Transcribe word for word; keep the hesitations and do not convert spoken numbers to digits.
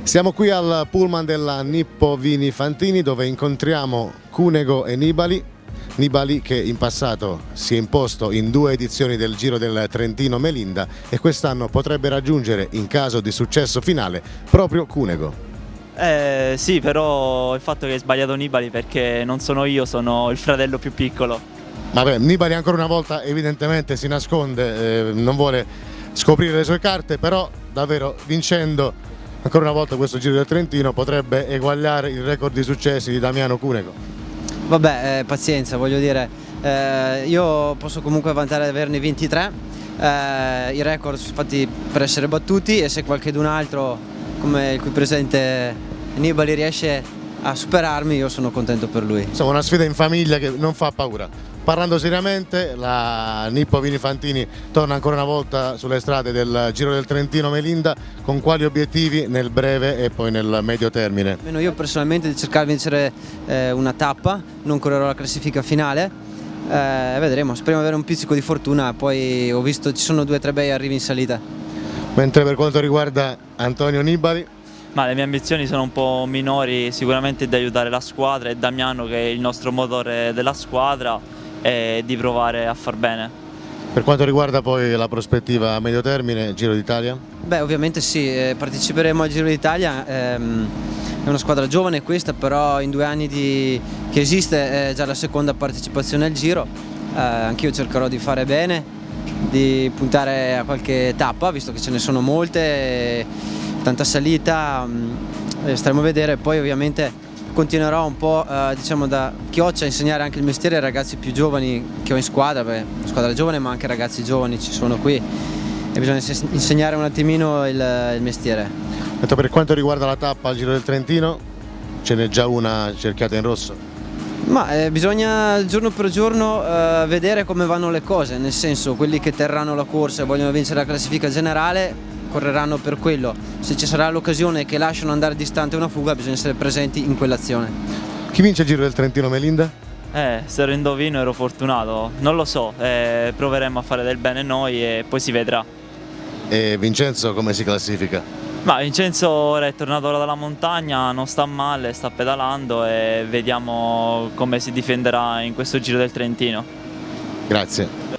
Siamo qui al pullman della Nippo Vini Fantini dove incontriamo Cunego e Nibali. Nibali che in passato si è imposto in due edizioni del Giro del Trentino Melinda e quest'anno potrebbe raggiungere in caso di successo finale proprio Cunego. Eh, sì, però il fatto che hai sbagliato Nibali perché non sono io, sono il fratello più piccolo. Vabbè, Nibali ancora una volta evidentemente si nasconde, eh, non vuole scoprire le sue carte, però davvero vincendo ancora una volta questo Giro del Trentino potrebbe eguagliare il record di successi di Damiano Cunego. Vabbè, eh, pazienza, voglio dire, eh, io posso comunque vantare di averne ventitré, eh, i record sono fatti per essere battuti e se qualcun altro come il qui presente Nibali riesce a superarmi io sono contento per lui. Insomma, una sfida in famiglia che non fa paura. Parlando seriamente, la Nippo Vini Fantini torna ancora una volta sulle strade del Giro del Trentino Melinda. Con quali obiettivi nel breve e poi nel medio termine? Almeno io personalmente di cercare di vincere eh, una tappa, non correrò la classifica finale, eh, vedremo, speriamo di avere un pizzico di fortuna, poi ho visto ci sono due o tre bei arrivi in salita. Mentre per quanto riguarda Antonio Nibali? Ma le mie ambizioni sono un po' minori, sicuramente di aiutare la squadra e Damiano che è il nostro motore della squadra e di provare a far bene. Per quanto riguarda poi la prospettiva a medio termine, Giro d'Italia? Beh, ovviamente sì, eh, parteciperemo al Giro d'Italia, ehm, è una squadra giovane questa, però in due anni di, che esiste è già la seconda partecipazione al Giro, eh, anch'io cercherò di fare bene, di puntare a qualche tappa, visto che ce ne sono molte, e tanta salita, mh, staremo a vedere, poi ovviamente continuerò un po' eh, diciamo da Chioccia a insegnare anche il mestiere ai ragazzi più giovani che ho in squadra, perché una squadra giovane ma anche ragazzi giovani ci sono qui e bisogna insegnare un attimino il, il mestiere. Per quanto riguarda la tappa al Giro del Trentino, ce n'è già una cerchiata in rosso? Ma eh, bisogna giorno per giorno eh, vedere come vanno le cose, nel senso quelli che terranno la corsa e vogliono vincere la classifica generale correranno per quello, se ci sarà l'occasione che lasciano andare distante una fuga bisogna essere presenti in quell'azione. Chi vince il Giro del Trentino Melinda? Eh, se lo indovino ero fortunato, non lo so, eh, proveremo a fare del bene noi e poi si vedrà. E Vincenzo come si classifica? Ma Vincenzo ora è tornato dalla montagna, non sta male, sta pedalando e vediamo come si difenderà in questo Giro del Trentino. Grazie.